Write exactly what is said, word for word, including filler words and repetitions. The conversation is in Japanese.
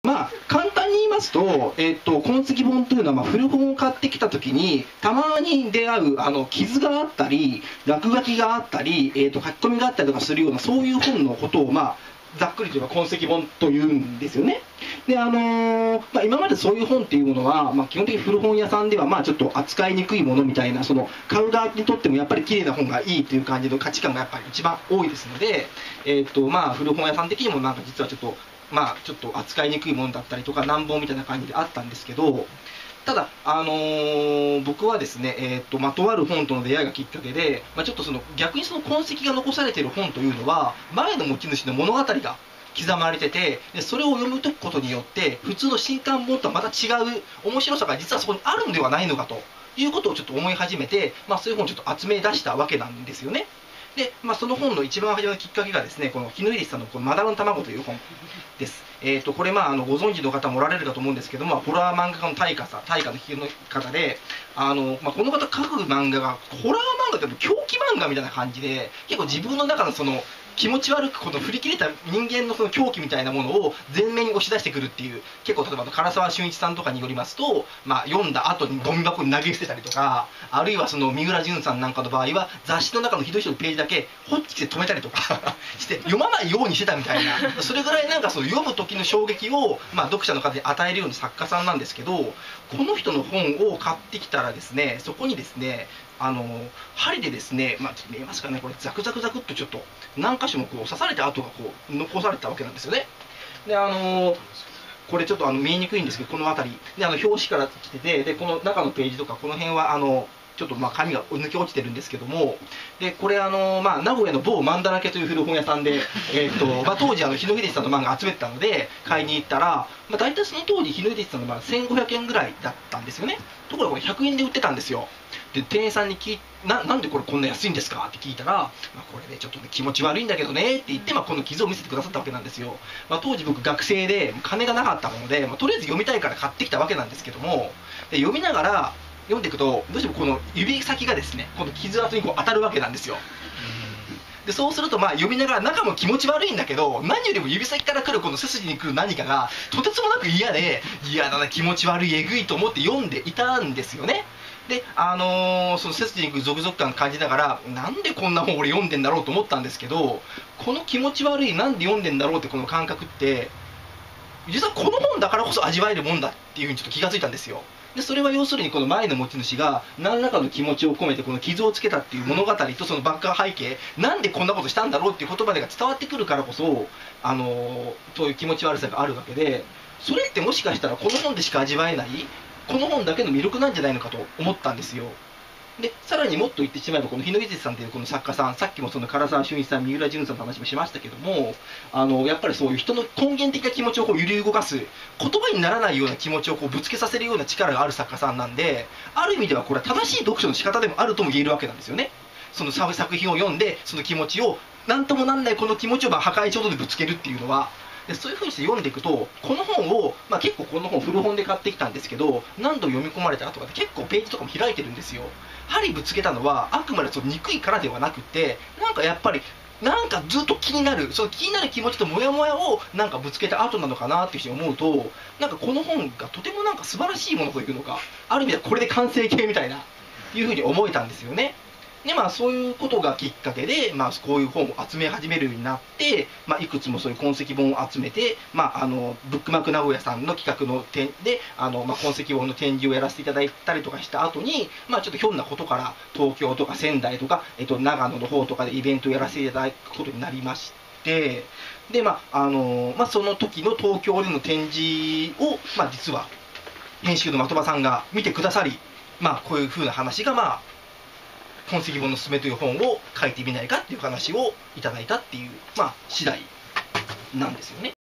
まあ、簡単に言いますと、えっと、痕跡本というのは、まあ、古本を買ってきたときに、たまに出会うあの傷があったり、落書きがあったり、えっと、書き込みがあったりとかするような、そういう本のことを、まあ、ざっくりと言えば痕跡本というんですよね。で、あのーまあ、今までそういう本っていうものは、まあ、基本的に古本屋さんでは、まあ、ちょっと扱いにくいものみたいな、その買う側にとってもやっぱり綺麗な本がいいという感じの価値観がやっぱり一番多いですので、えっとまあ、古本屋さん的にもなんか実はちょっと、まあ、ちょっと扱いにくいものだったりとか難問みたいな感じであったんですけど、ただ、あのー、僕はですね、えーとまあ、とある本との出会いがきっかけで、まあ、ちょっとその逆にその痕跡が残されている本というのは前の持ち主の物語が刻まれてて、でそれを読むことによって普通の新刊本とはまた違う面白さが実はそこにあるんではないのかということをちょっと思い始めて、まあ、そういう本をちょっと集め出したわけなんですよね。で、まあ、その本の一番初めのきっかけがですね、この日野秀さんのこのマダラの卵という本です。えー、とこれ、まあ、あのご存知の方もおられるかと思うんですけども、ホラー漫画家の大家さん、大家の日の方で、あのまあ、この方書く漫画がホラー漫画って狂気漫画みたいな感じで、結構自分の中のその気持ち悪くこの振り切れた人間のその狂気みたいなものを前面に押し出してくるっていう、結構例えば唐沢俊一さんとかによりますと、まあ、読んだ後にゴミ箱に投げ捨てたりとか、あるいはその三浦淳さんなんかの場合は雑誌の中のひどい人のページだけホッチキスで止めたりとかして読まないようにしてたみたいな、それぐらいなんかその読む時の衝撃を、まあ、読者の方に与えるような作家さんなんですけど、この人の本を買ってきたらですね、そこにですね、あの針でですね、まあ、見えますかね、これザクザクザクっとちょっと何箇所もこう刺された跡がこう残されたわけなんですよね。で、あのこれちょっとあの見えにくいんですけど、この辺りであの表紙から来てて、でこの中のページとかこの辺はあのちょっとまあ紙が抜け落ちてるんですけども、でこれあの、まあ、名古屋の某マンダラケという古本屋さんで、えーとまあ、当時あの日野秀さんの漫画集めてたので買いに行ったら、まあ、大体その当時日野秀さんの漫画せんごひゃくえんぐらいだったんですよね。ところがこれひゃくえんで売ってたんですよ。で店員さんに聞いななんでこれこんな安いんですかって聞いたら、まあ、これねちょっとね気持ち悪いんだけどねって言って、まあ、この傷を見せてくださったわけなんですよ。まあ、当時僕学生で金がなかったもので、まあ、とりあえず読みたいから買ってきたわけなんですけども、で読みながら読んでいくとどうしてもこの指先がですねこの傷跡にこう当たるわけなんですよ。でそうするとまあ読みながら中も気持ち悪いんだけど、何よりも指先から来るこの背筋に来る何かがとてつもなく嫌で、嫌だな気持ち悪いえぐいと思って読んでいたんですよね。であのー、その背筋に来るゾクゾク感感じながら、なんでこんな本俺読んでんだろうと思ったんですけど、この気持ち悪いなんで読んでんだろうってこの感覚って実はこの本だからこそ味わえるもんだっていうふうにちょっと気がついたんですよ。でそれは要するにこの前の持ち主が何らかの気持ちを込めてこの傷をつけたっていう物語とそのバック背景、なんでこんなことしたんだろうっていう言葉が伝わってくるからこそ、あのー、そういう気持ち悪さがあるわけで、それってもしかしたらこの本でしか味わえないこの本だけの魅力なんじゃないのかと思ったんですよ。でさらにもっと言ってしまえばこの日野秀さんというこの作家さん、さっきもその唐沢俊一さん、三浦淳さんの話もしましたけども、あのやっぱりそういう人の根源的な気持ちをこう揺り動かす、言葉にならないような気持ちをこうぶつけさせるような力がある作家さんなんで、ある意味ではこれは正しい読書の仕方でもあるとも言えるわけなんですよね。その作品を読んでその気持ちを何ともなんないこの気持ちをまあ破壊衝動でぶつけるっていうのは、でそういうふうにして読んでいくとこの本を、まあ、結構この本古本で買ってきたんですけど、何度読み込まれた後とか結構ページとかも開いてるんですよ。針ぶつけたのはあくまでその憎いからではなくて、なんかやっぱりなんかずっと気になる、その気になる気持ちとモヤモヤをなんかぶつけた後なのかなっていうふうに思うと、なんかこの本がとてもなんか素晴らしいものというのか、ある意味ではこれで完成形みたいないうふうに思えたんですよね。でまあ、そういうことがきっかけで、まあ、こういう本を集め始めるようになって、まあ、いくつもそういう痕跡本を集めて、まあ、あのブックマーク名古屋さんの企画の展であの、まあ、痕跡本の展示をやらせていただいたりとかした後に、まあ、ちょっとひょんなことから東京とか仙台とか、えっと、長野の方とかでイベントをやらせていただくことになりまして、で、まああのまあ、その時の東京での展示を、まあ、実は編集の的場さんが見てくださり、まあ、こういうふうな話がまあ痕跡本のすすめという本を書いてみないかっていう話をいただいたっていう、まあ、次第なんですよね。